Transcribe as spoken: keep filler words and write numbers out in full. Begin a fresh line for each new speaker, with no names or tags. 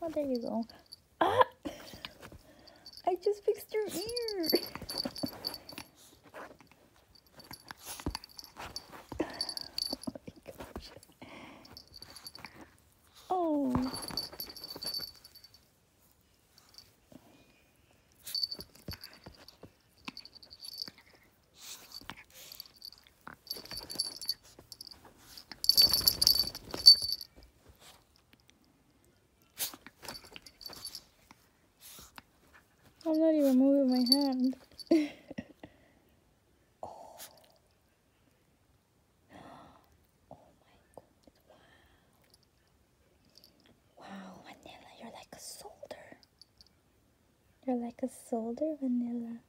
Oh, there you go. Ah! I just fixed your ear. Oh my gosh. Oh. I'm not even moving my hand. Oh. Oh my goodness. Wow. Wow, Vanilla, you're like a soldier. You're like a soldier, Vanilla.